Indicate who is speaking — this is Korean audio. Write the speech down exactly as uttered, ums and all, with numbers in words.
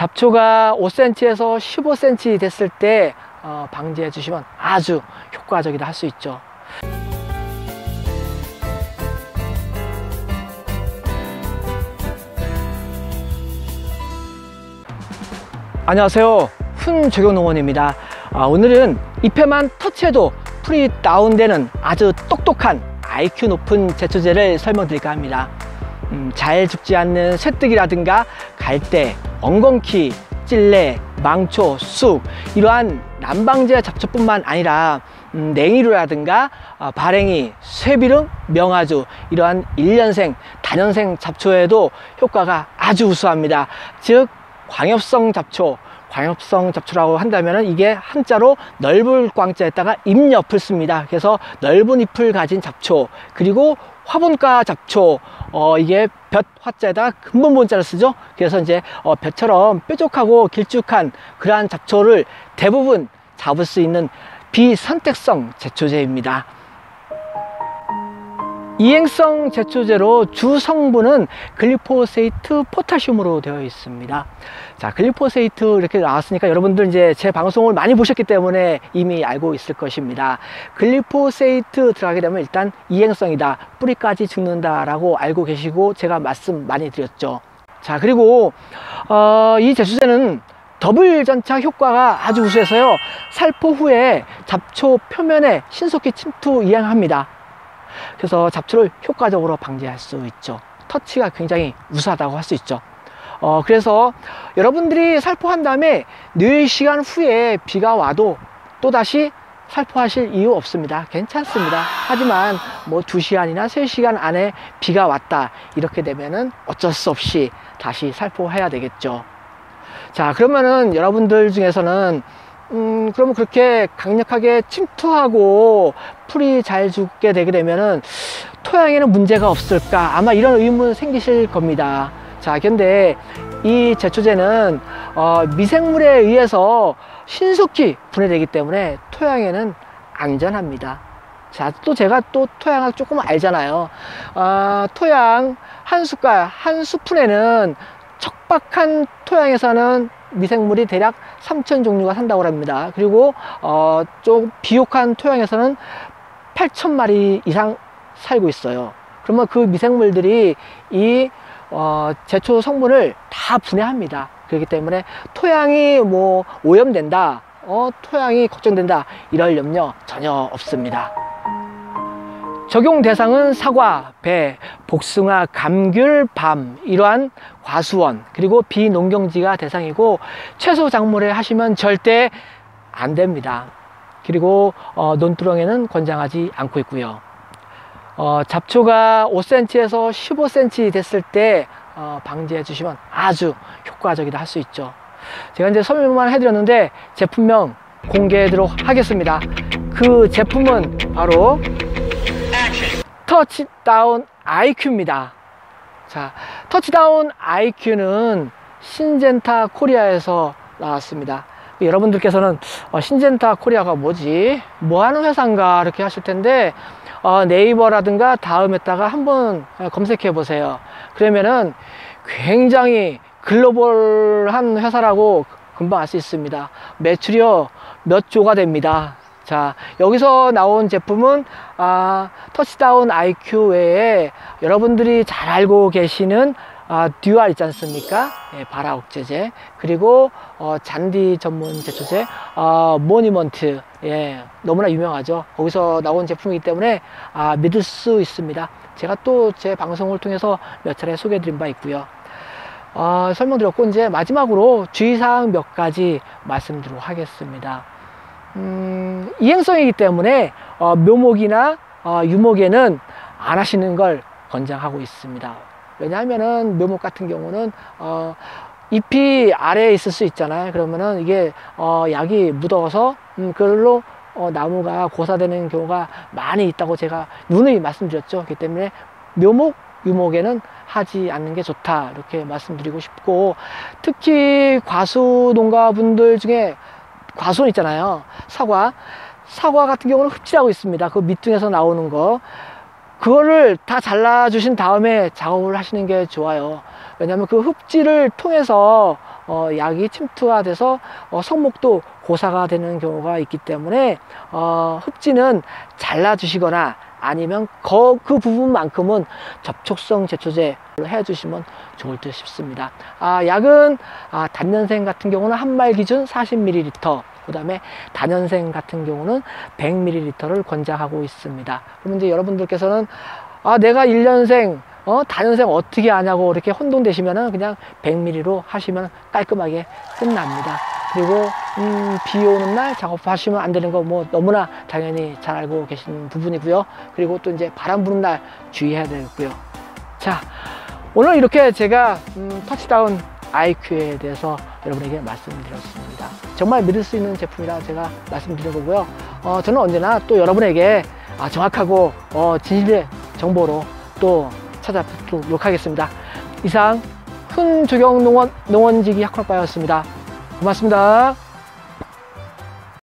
Speaker 1: 잡초가 오 센티미터에서 십오 센티미터 됐을 때 어, 방지해 주시면 아주 효과적이다 할 수 있죠. 안녕하세요, 훈조경농원입니다. 아, 오늘은 잎에만 터치해도 풀이 다운되는 아주 똑똑한 아이큐 높은 제초제를 설명드릴까 합니다. 음, 잘 죽지 않는 쇠뜨기라든가 갈대, 엉겅퀴, 찔레, 망초, 쑥, 이러한 난방제 잡초뿐만 아니라 음, 냉이류라든가 어, 발행이, 쇠비름, 명아주, 이러한 일 년생, 다년생 잡초에도 효과가 아주 우수합니다. 즉 광엽성 잡초, 광엽성 잡초라고 한다면 이게 한자로 넓을 광자에다가 잎옆을 씁니다. 그래서 넓은 잎을 가진 잡초, 그리고 화분가 잡초, 어, 이게 볕 화자에다가 근본본자를 쓰죠. 그래서 이제 어, 볕처럼 뾰족하고 길쭉한 그러한 잡초를 대부분 잡을 수 있는 비선택성 제초제입니다. 이행성 제초제로 주 성분은 글리포세이트, 포타슘으로 되어 있습니다. 자, 글리포세이트 이렇게 나왔으니까 여러분들 이제 제 방송을 많이 보셨기 때문에 이미 알고 있을 것입니다. 글리포세이트 들어가게 되면 일단 이행성이다, 뿌리까지 죽는다 라고 알고 계시고 제가 말씀 많이 드렸죠. 자, 그리고 어, 이 제초제는 더블 전착 효과가 아주 우수해서요, 살포 후에 잡초 표면에 신속히 침투 이행합니다. 그래서 잡초를 효과적으로 방지할 수 있죠. 터치가 굉장히 우수하다고 할 수 있죠. 어, 그래서 여러분들이 살포한 다음에 네 시간 후에 비가 와도 또다시 살포하실 이유 없습니다. 괜찮습니다. 하지만 뭐 두 시간이나 세 시간 안에 비가 왔다 이렇게 되면은 어쩔 수 없이 다시 살포해야 되겠죠. 자, 그러면은 여러분들 중에서는 음, 그러면 그렇게 강력하게 침투하고 풀이 잘 죽게 되게 되면은 토양에는 문제가 없을까? 아마 이런 의문 생기실 겁니다. 자, 근데 이 제초제는 어, 미생물에 의해서 신속히 분해되기 때문에 토양에는 안전합니다. 자, 또 제가 또 토양을 조금 알잖아요. 어, 토양 한 숟갈, 한 스푼에는 척박한 토양에서는 미생물이 대략 삼천 종류가 산다고 합니다. 그리고 어, 좀 비옥한 토양에서는 팔천 마리 이상 살고 있어요. 그러면 그 미생물들이 이 어, 제초 성분을 다 분해합니다. 그렇기 때문에 토양이 뭐 오염된다, 어, 토양이 걱정된다, 이럴 염려 전혀 없습니다. 적용 대상은 사과, 배, 복숭아, 감귤, 밤, 이러한 과수원, 그리고 비농경지가 대상이고 채소 작물에 하시면 절대 안 됩니다. 그리고 어, 논두렁에는 권장하지 않고 있고요. 어, 잡초가 오 센티미터에서 십오 센티미터 됐을 때 어, 방지해 주시면 아주 효과적이다 할 수 있죠. 제가 이제 설명만 해드렸는데 제품명 공개하도록 하겠습니다. 그 제품은 바로 터치다운 아이큐입니다. 자, 터치다운 아이큐는 신젠타 코리아에서 나왔습니다. 여러분들께서는 어, 신젠타 코리아가 뭐지? 뭐 하는 회사인가? 이렇게 하실 텐데 어, 네이버라든가 다음에다가 한번 검색해 보세요. 그러면은 굉장히 글로벌한 회사라고 금방 알 수 있습니다. 매출이요 몇 조가 됩니다. 자, 여기서 나온 제품은 아, 터치다운 아이큐 외에 여러분들이 잘 알고 계시는 아, 듀알 있지 않습니까? 예, 발화 억제제, 그리고 어, 잔디 전문 제초제 어, 모니먼트, 예, 너무나 유명하죠. 거기서 나온 제품이기 때문에 아, 믿을 수 있습니다. 제가 또 제 방송을 통해서 몇 차례 소개해 드린 바 있고요. 어, 설명드렸고 이제 마지막으로 주의사항 몇 가지 말씀드리도록 하겠습니다. 음, 이행성이기 때문에 어, 묘목이나 어, 유목에는 안 하시는 걸 권장하고 있습니다. 왜냐하면은 묘목 같은 경우는 어, 잎이 아래에 있을 수 있잖아요. 그러면은 이게 어, 약이 묻어서 음, 그걸로 어, 나무가 고사되는 경우가 많이 있다고 제가 누누이 말씀드렸죠. 그렇기 때문에 묘목, 유목에는 하지 않는 게 좋다 이렇게 말씀드리고 싶고, 특히 과수 농가분들 중에 과수원 있잖아요. 사과 사과 같은 경우는 흡질하고 있습니다. 그 밑둥에서 나오는 거, 그거를 다 잘라 주신 다음에 작업을 하시는 게 좋아요. 왜냐하면 그 흡질을 통해서 어, 약이 침투가 돼서 어, 성목도 고사가 되는 경우가 있기 때문에 어, 흡지는 잘라주시거나 아니면 그, 그 부분만큼은 접촉성 제초제를 해주시면 좋을 듯 싶습니다. 아, 약은 아, 단년생 같은 경우는 한 말 기준 사십 밀리리터, 그 다음에 다년생 같은 경우는 백 밀리리터를 권장하고 있습니다. 그럼 이제 여러분들께서는 아, 내가 일 년생 어, 다년생 어떻게 하냐고 이렇게 혼동되시면은 그냥 백 밀리리터로 하시면 깔끔하게 끝납니다. 그리고 음, 비 오는 날 작업하시면 안 되는 거 뭐 너무나 당연히 잘 알고 계신 부분이고요. 그리고 또 이제 바람 부는 날 주의해야 되고요. 자, 오늘 이렇게 제가 음, 터치다운 아이큐에 대해서 여러분에게 말씀드렸습니다. 정말 믿을 수 있는 제품이라 제가 말씀드린 거고요. 어, 저는 언제나 또 여러분에게 아, 정확하고 어, 진실의 정보로 또 찾아뵙도록 하겠습니다. 이상 훈조경 농원, 농원지기 학원과였습니다. 고맙습니다.